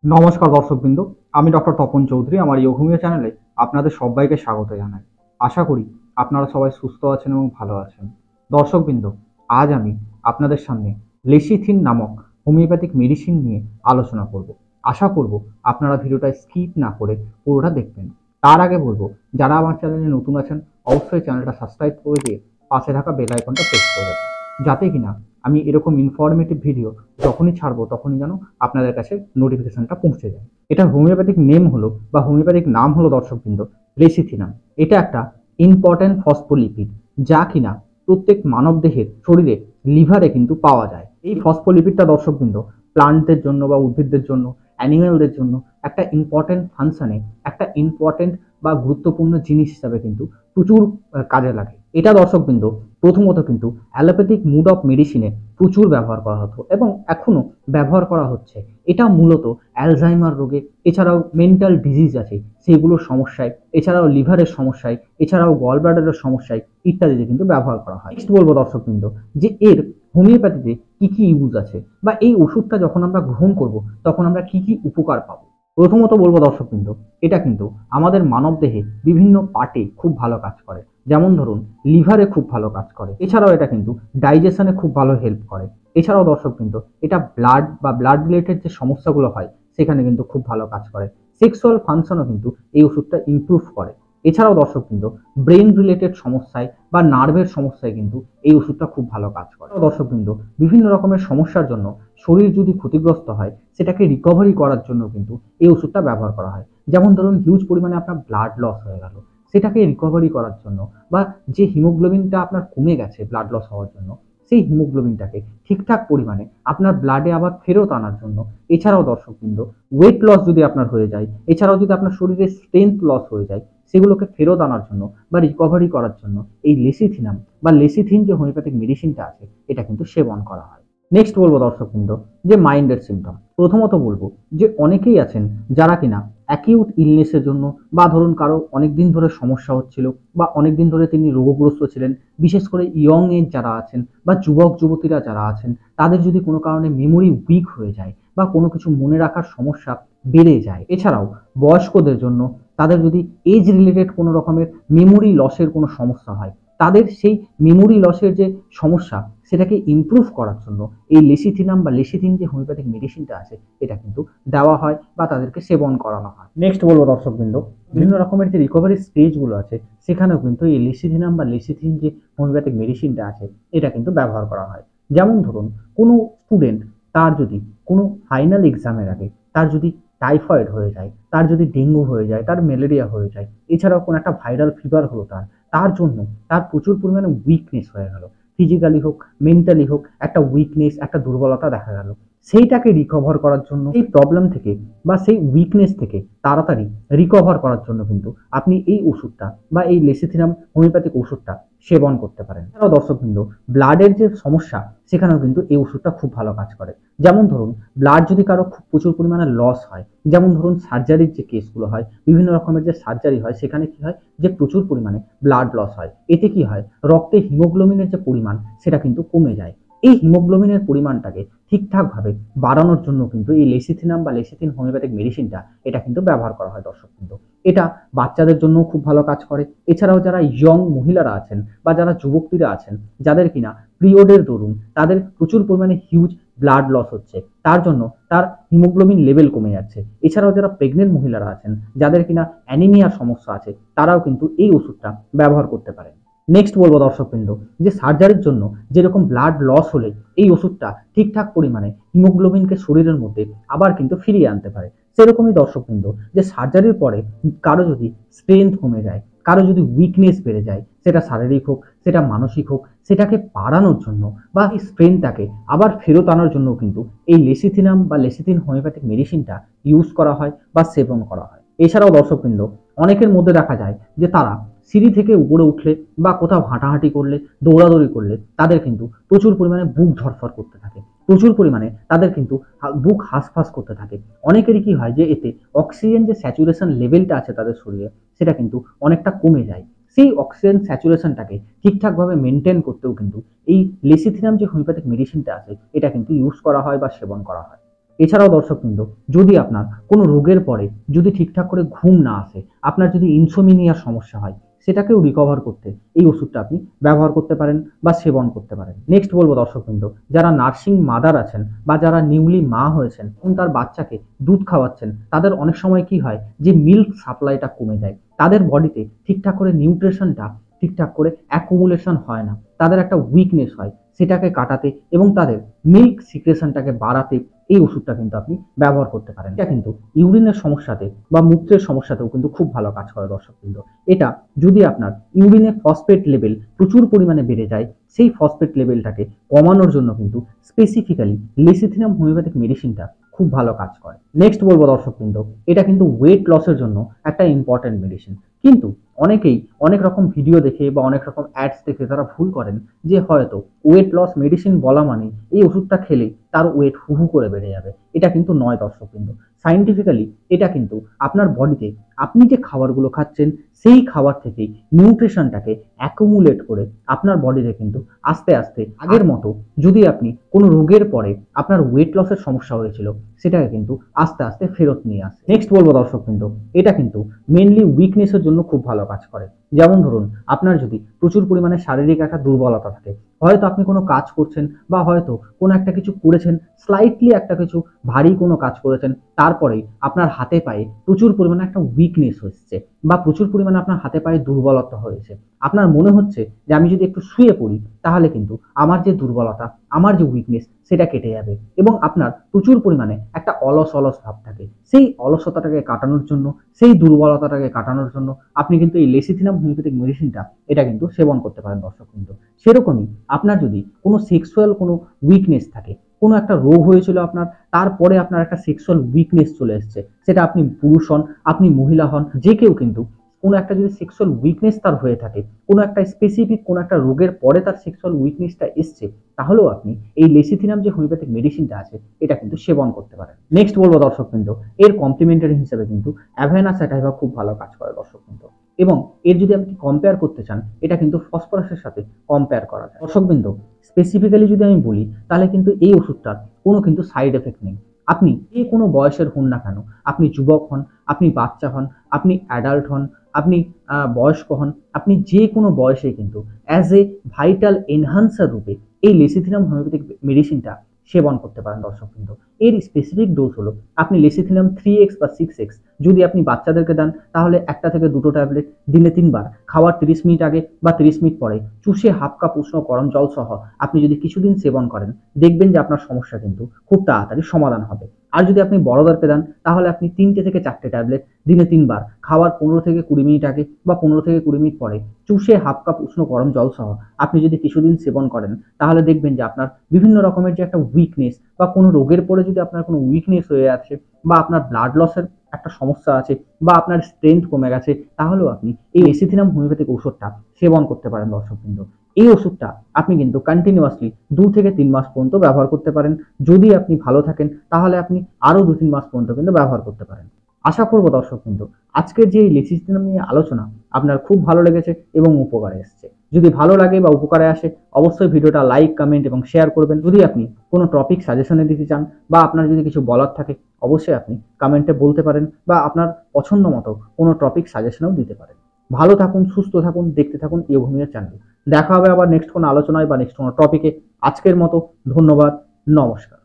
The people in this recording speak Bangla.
নমস্কার দর্শকবৃন্দ, আমি ডক্টর তপন চৌধুরী। আমার ইয়োগমিয়া চ্যানেলে আপনাদের সবাইকে স্বাগত জানাই। আশা করি আপনারা সবাই সুস্থ আছেন এবং ভালো আছেন। দর্শকবৃন্দ, আজ আমি আপনাদের সামনে লেসিথিন নামক হোমিওপ্যাথিক মেডিসিন নিয়ে আলোচনা করব। আশা করব আপনারা ভিডিওটা স্কিপ না করে পুরোটা দেখবেন। তার আগে বলবো, যারা আমার চ্যানেলে নতুন আছেন অবশ্যই চ্যানেলটা সাবস্ক্রাইব করে দিয়ে পাশে থাকা বেল আইকনটা প্রেস করবেন, যাতে কিনা আমি এরকম ইনফরমেটিভ ভিডিও যখনই ছাড়বো তখনই যেন আপনাদের কাছে নোটিফিকেশনটা পৌঁছে যায়। এটা হোমিওপ্যাথিক নেম হলো বা হোমিওপ্যাথিক নাম হলো দর্শকবৃন্দ লেসিথিনাম। এটা একটা ইম্পর্টেন্ট ফসফোলিপিড, যা কিনা প্রত্যেক মানব দেহের শরীরে লিভারে কিন্তু পাওয়া যায়। এই ফসফোলিপিডটা দর্শকবৃন্দ প্লান্টদের জন্য বা উদ্ভিদদের জন্য, অ্যানিমেলদের জন্য একটা ইম্পর্টেন্ট ফাংশনে, একটা ইম্পর্টেন্ট বা গুরুত্বপূর্ণ জিনিস হিসাবে কিন্তু প্রচুর কাজে লাগে। এটা দর্শকবৃন্দ প্রথমত কিন্তু অ্যালোপ্যাথিক মুড অফ মেডিসিনে প্রচুর ব্যবহার করা হতো এবং এখনো ব্যবহার করা হচ্ছে। এটা মূলত অ্যালজাইমার রোগে, এছাড়াও মেন্টাল ডিজিজ আছে সেগুলোর সমস্যায়, এছাড়াও লিভারের সমস্যায়, এছাড়াও গল ব্লাডারের সমস্যায় ইত্যাদিতে কিন্তু ব্যবহার করা হয়। নেক্সট বলবো দর্শকবৃন্দ যে এর হোমিওপ্যাথিতে কি কি ইউজ আছে বা এই ওষুধটা যখন আমরা গ্রহণ করব তখন আমরা কি কি উপকার পাবো। প্রথমত বলবো দর্শকবৃন্দ, এটা কিন্তু আমাদের মানব দেহে বিভিন্ন পার্টে খুব ভালো কাজ করে। যেমন ধরুন লিভারে খুব ভালো কাজ করে, এছাড়াও এটা কিন্তু ডাইজেশনে খুব ভালো হেল্প করে। এছাড়াও দর্শকবৃন্দ এটা ব্লাড বা ব্লাড রিলেটেড যে সমস্যাগুলো হয় সেখানে কিন্তু খুব ভালো কাজ করে। সেক্সুয়াল ফাংশনও কিন্তু এই ওষুধটা ইমপ্রুভ করে। এছাড়াও দর্শকবৃন্দ ব্রেন রিলেটেড সমস্যায় বা নার্ভের সমস্যায় কিন্তু এই ওষুধটা খুব ভালো কাজ করে। দর্শকবৃন্দ বিভিন্ন রকমের সমস্যার জন্য শরীর যদি ক্ষতিগ্রস্ত হয় সেটাকে রিকভারি করার জন্য কিন্তু এই ওষুধটা ব্যবহার করা হয়। যেমন ধরুন হিউজ পরিমাণে আপনার ব্লাড লস হয়ে গেল, সেটাকে রিকভারি করার জন্য বা যে হিমোগ্লোবিনটা আপনার কমে গেছে ব্লাড লস হওয়ার জন্য, সেই হিমোগ্লোবিনটাকে ঠিকঠাক পরিমাণে আপনার ব্লাডে আবার ফেরত আনার জন্য। এছাড়াও দর্শকবৃন্দ ওয়েট লস যদি আপনার হয়ে যায়, এছাড়াও যদি আপনার শরীরে স্ট্রেংথ লস হয়ে যায়, সেগুলোকে ফেরত আনার জন্য বা রিকভারি করার জন্য এই লেসিথিনাম বা লেসিথিন যে হোমিওপ্যাথিক মেডিসিনটা আছে এটা কিন্তু সেবন করা হয়। নেক্সট বলবো দর্শকবৃন্দ যে মাইন্ডের সিমটম। প্রথমত বলবো যে অনেকেই আছেন যারা কিনা অ্যাকিউট ইলনেসের জন্য বা ধরুন কারো অনেকদিন ধরে সমস্যা হচ্ছিল বা অনেকদিন ধরে তিনি রোগগ্রস্ত ছিলেন, বিশেষ করে ইয়ং এজ যারা আছেন বা যুবক যুবতীরা যারা আছেন, তাদের যদি কোনো কারণে মেমোরি উইক হয়ে যায় বা কোনো কিছু মনে রাখার সমস্যা বেড়ে যায়। এছাড়াও বয়স্কদের জন্য তাদের যদি এজ রিলেটেড কোনো রকমের মেমোরি লসের কোনো সমস্যা হয়, তাদের সেই মেমোরি লসের যে সমস্যা সেটাকে ইমপ্রুভ করার জন্য এই লেসিথিনাম বা লেসিথিন যে হোমিওপ্যাথিক মেডিসিনটা আছে এটা কিন্তু দেওয়া হয় বা তাদেরকে সেবন করানো হয়। নেক্সট বলবো দর্শকবৃন্দ, বিভিন্ন রকমের যে রিকভারি স্টেজগুলো আছে সেখানেও কিন্তু এই লেসিথিনাম বা লেসিথিন যে হোমিওপ্যাথিক মেডিসিনটা আছে এটা কিন্তু ব্যবহার করা হয়। যেমন ধরুন কোনো স্টুডেন্ট, তার যদি কোনো ফাইনাল এক্সামের আগে তার যদি টাইফয়েড হয়ে যায়, তার যদি ডেঙ্গু হয়ে যায়, তার ম্যালেরিয়া হয়ে যায়, এছাড়াও কোনো একটা ভাইরাল ফিভার হলো তার জন্য তার প্রচুর পরিমাণে উইকনেস হয়ে গেল, ফিজিক্যালি হোক মেন্টালি হোক একটা উইকনেস, একটা দুর্বলতা দেখা গেল, সেইটাকে রিকভার করার জন্য, এই প্রবলেম থেকে বা সেই উইকনেস থেকে তাড়াতাড়ি রিকভার করার জন্য কিন্তু আপনি এই ওষুধটা বা এই লেসিথিনাম হোমিওপ্যাথিক ওষুধটা সেবন করতে পারেন। এছাড়াও দর্শকবৃন্দ ব্লাডের যে সমস্যা সেখানেও কিন্তু এই ওষুধটা খুব ভালো কাজ করে। যেমন ধরুন ব্লাড যদি কারো খুব প্রচুর পরিমাণে লস হয়, যেমন ধরুন সার্জারির যে কেসগুলো হয়, বিভিন্ন রকমের যে সার্জারি হয় সেখানে কি হয় যে প্রচুর পরিমাণে ব্লাড লস হয়, এতে কি হয় রক্তে হিমোগ্লোবিনের যে পরিমাণ সেটা কিন্তু কমে যায়। এই হিমোগ্লোবিনের পরিমাণটাকে ঠিকঠাকভাবে বাড়ানোর জন্য কিন্তু এই লেসিথিনাম বা লেসিথিন হোমিওপ্যাথিক মেডিসিনটা এটা কিন্তু ব্যবহার করা হয় দর্শকবৃন্দ। এটা বাচ্চাদের জন্য খুব ভালো কাজ করে। এছাড়াও যারা ইয়ং মহিলারা আছেন বা যারা যুবতীরা আছেন, যাদের কিনা পিরিয়ডের দরুন তাদের প্রচুর পরিমাণে হিউজ ব্লাড লস হচ্ছে, তার জন্য তার হিমোগ্লোবিন লেভেল কমে যাচ্ছে, এছাড়াও যারা প্রেগনেন্ট মহিলারা আছেন যাদের কিনা অ্যানিমিয়ার সমস্যা আছে, তারাও কিন্তু এই ওষুধটা ব্যবহার করতে পারেন। নেক্সট বলবো দর্শকবৃন্দ যে সার্জারির জন্য যেরকম ব্লাড লস হলে এই ওষুধটা ঠিকঠাক পরিমাণে হিমোগ্লোবিনকে শরীরের মধ্যে আবার কিন্তু ফিরিয়ে আনতে পারে, সেরকমই দর্শকবৃন্দ যে সার্জারির পরে কারো যদি স্ট্রেংথ কমে যায়, কারো যদি উইকনেস বেড়ে যায়, সেটা শারীরিক হোক সেটা মানসিক হোক, সেটাকে বাড়ানোর জন্য বা এই স্ট্রেংথটাকে আবার ফেরত আনার জন্য কিন্তু এই লেসিথিনাম বা লেসিথিন হোমিওপ্যাথিক মেডিসিনটা ইউজ করা হয় বা সেবন করা হয়। এছাড়াও দর্শকবৃন্দ অনেকের মধ্যে দেখা যায় যে তারা সিঁড়ি থেকে উপরে উঠলে বা কোথাও হাঁটাহাঁটি করলে, দৌড়াদৌড়ি করলে তাদের কিন্তু প্রচুর পরিমাণে বুক ধরফর করতে থাকে, প্রচুর পরিমাণে তাদের কিন্তু বুক হাঁসফাঁস করতে থাকে। অনেকেরই কি হয় যে এতে অক্সিজেন যে স্যাচুরেশন লেভেলটা আছে তাদের শরীরে সেটা কিন্তু অনেকটা কমে যায়। সেই অক্সিজেন স্যাচুরেশনটাকে ঠিকঠাকভাবে মেনটেন করতেও কিন্তু এই লেসিথিনাম যে হোমিওপ্যাথিক মেডিসিনটা আছে এটা কিন্তু ইউজ করা হয় বা সেবন করা হয়। এছাড়াও দর্শকবৃন্দ, যদি আপনার কোনো রোগের পরে যদি ঠিকঠাক করে ঘুম না আসে, আপনার যদি ইনসোমিনিয়ার সমস্যা হয়, সেটাকেও রিকভার করতে এই ওষুধটা আপনি ব্যবহার করতে পারেন বা সেবন করতে পারেন। নেক্সট বলবো দর্শকবৃন্দ, যারা নার্সিং মাদার আছেন বা যারা নিউলি মা হয়েছেন এবং তার বাচ্চাকে দুধ খাওয়াচ্ছেন, তাদের অনেক সময় কি হয় যে মিল্ক সাপ্লাইটা কমে যায়, তাদের বডিতে ঠিকঠাক করে নিউট্রিশনটা ঠিকঠাক করে অ্যাকুমুলেশন হয় না, তাদের একটা উইকনেস হয়, সেটাকে কাটাতে এবং তাদের মিল্ক সিক্রেশনটাকে বাড়াতে এই ওষুধটা কিন্তু আপনি ব্যবহার করতে পারেন। এটা কিন্তু ইউরিনের সমস্যাতে বা মূত্রের সমস্যাতেও কিন্তু খুব ভালো কাজ করে দর্শকবৃন্দ। এটা যদি আপনার ইউরিনে ফসফেট লেভেল প্রচুর পরিমাণে বেড়ে যায়, সেই ফসফেট লেভেলটাকে কমানোর জন্য কিন্তু স্পেসিফিক্যালি লেসিথিনাম হোমিওপ্যাথিক মেডিসিনটা খুব ভালো কাজ করে। নেক্সট বলবো দর্শকবৃন্দ, এটা কিন্তু ওয়েট লসের জন্য একটা ইম্পর্টেন্ট মেডিসিন। কিন্তু অনেকেই অনেক রকম ভিডিও দেখে বা অনেক রকম অ্যাডস দেখে তারা ভুল করেন যে হয়তো ওয়েট লস মেডিসিন বলা মানে এই ওষুধটা খেলেই তার ওয়েট হু করে বেড়ে যাবে। এটা কিন্তু নয় দর্শকবৃন্দ। সায়েন্টিফিক্যালি এটা কিন্তু আপনার বডিতে আপনি যে খাবারগুলো খাচ্ছেন সেই খাবার থেকেই নিউট্রিশনটাকে অ্যাকুমুলেট করে আপনার বডিতে কিন্তু আস্তে আস্তে আগের মতো, যদি আপনি কোনো রোগের পরে আপনার ওয়েট লসের সমস্যা হয়েছিল, সেটাকে কিন্তু আস্তে আস্তে ফেরত নিয়ে আসে। নেক্সট বলবো দর্শকবৃন্দ, এটা কিন্তু মেনলি উইকনেসের জন্য খুব ভালো কাজ করে। যেমন ধরুন, আপনার যদি প্রচুর পরিমাণে শারীরিক একটা দুর্বলতা থাকে, হয়তো আপনি কোনো কাজ করছেন বা হয়তো কোনো একটা কিছু করেছেন, স্লাইটলি একটা কিছু ভারী কোনো কাজ করেছেন, তারপরেই আপনার হাতে পায়ে প্রচুর পরিমাণে একটা উইকনেস হচ্ছে বা প্রচুর পরিমাণে আপনার হাতে পায়ে দুর্বলতা হয়েছে। আপনার মনে হচ্ছে যে আমি যদি একটু শুয়ে পড়ি তাহলে কিন্তু আমার যে দুর্বলতা, আমার যে উইকনেস, সেটা কেটে যাবে এবং আপনার প্রচুর পরিমাণে একটা অলস অলস ভাব থাকে। সেই অলসতাটাকে কাটানোর জন্য, সেই দুর্বলতাটাকে কাটানোর জন্য আপনি কিন্তু এই লেসিথিনাম হোমিওপ্যাথিক মেডিসিনটা এটা কিন্তু সেবন করতে পারেন দর্শকবৃন্দ। সেরকমই আপনার যদি কোনো সেক্সুয়াল কোনো উইকনেস থাকে, কোনো একটা রোগ হয়েছিল আপনার, তারপরে আপনার একটা সেক্সুয়াল উইকনেস চলে এসেছে, সেটা আপনি পুরুষ হন, আপনি মহিলা হন, যে কেউ কিন্তু কোনো একটা যদি সেক্সুয়াল উইকনেস তার হয়ে থাকে, কোনো একটা স্পেসিফিক কোনো একটা রোগের পরে তার সেক্সুয়াল উইকনেসটা এসছে, তাহলেও আপনি এই লেসিথিনাম যে হোমিওপ্যাথিক মেডিসিনটা আছে এটা কিন্তু সেবন করতে পারেন। নেক্সট বলবো দর্শকবৃন্দ, এর কমপ্লিমেন্টারি হিসেবে কিন্তু অ্যাভেনা স্যাটাইভা খুব ভালো কাজ করে দর্শকবৃন্দ, এবং এর যদি আপনি কম্পেয়ার করতে চান, এটা কিন্তু ফসফরাসের সাথে কম্পেয়ার করা যায় দর্শকবৃন্দ। স্পেসিফিক্যালি যদি আমি বলি, তাহলে কিন্তু এই ওষুধটার কোনো কিন্তু সাইড এফেক্ট নেই। আপনি যে কোনো বয়সের হন না কেন, আপনি যুবক হন, আপনি বাচ্চা হন, আপনি অ্যাডাল্ট হন, আপনি বয়স্ক হন, আপনি যে কোনো বয়সে কিন্তু অ্যাজ এ ভাইটাল এনহান্সার রূপে এই লেসিথিনাম হোমিওপ্যাথিক মেডিসিনটা সেবন করতে পারেন দর্শকবৃন্দ। এর স্পেসিফিক ডোজ হলো, আপনি লেসিথিনাম 3x বা 6x যদি আপনি বাচ্চাদেরকে দেন, তাহলে একটা থেকে দুটো ট্যাবলেট দিনে 3 বার খাওয়ার 30 মিনিট আগে বা 30 মিনিট পরে চুষে হাফ কাপ উষ্ণ গরম জল সহ আপনি যদি কিছুদিন সেবন করেন, দেখবেন যে আপনার সমস্যা কিন্তু খুব তাড়াতাড়ি সমাধান হবে। আর যদি আপনি বড়দেরকে দেন, তাহলে আপনি 3টে থেকে 4টে ট্যাবলেট দিনে 3 বার খাওয়ার 15 থেকে 20 মিনিট আগে বা 15 থেকে 20 মিনিট পরে চুষে হাফ কাপ উষ্ণ গরম জল সহ আপনি যদি কিছুদিন সেবন করেন, তাহলে দেখবেন যে আপনার বিভিন্ন রকমের যে একটা উইকনেস বা কোনো রোগের পরে যদি আপনার কোনো উইকনেস হয়ে আছে বা আপনার ব্লাড লসের একটা সমস্যা আছে বা আপনার স্ট্রেংথ কমে গেছে, তাহলেও আপনি এই লেসিথিনাম হোমিওপ্যাথিক ওষুধটা সেবন করতে পারেন দর্শকবৃন্দ। এই ওষুধটা আপনি কিন্তু কন্টিনিউয়াসলি 2 থেকে 3 মাস পর্যন্ত ব্যবহার করতে পারেন। যদি আপনি ভালো থাকেন, তাহলে আপনি আরো 2-3 মাস পর্যন্ত কিন্তু ব্যবহার করতে পারেন। আশা করবো দর্শকবৃন্দ, আজকের যে এই লেসিথিনাম নিয়ে আলোচনা আপনার খুব ভালো লেগেছে এবং উপকারে এসেছে। যদি ভালো লাগে বা উপকারে আসে, অবশ্যই ভিডিওটা লাইক, কমেন্ট এবং শেয়ার করবেন। যদি আপনি কোনো টপিক সাজেশনে দিতে চান বা আপনার যদি কিছু বলার থাকে, অবশ্যই আপনি কমেন্টে বলতে পারেন বা আপনার পছন্দ মতো কোনো টপিক সাজেশনেও দিতে পারেন। ভালো থাকুন, সুস্থ থাকুন, দেখতে থাকুন ইয়োগমিয়া চ্যানেল। দেখা হবে আবার নেক্সট কোনো আলোচনায় বা নেক্সট কোনো টপিকে। আজকের মতো ধন্যবাদ, নমস্কার।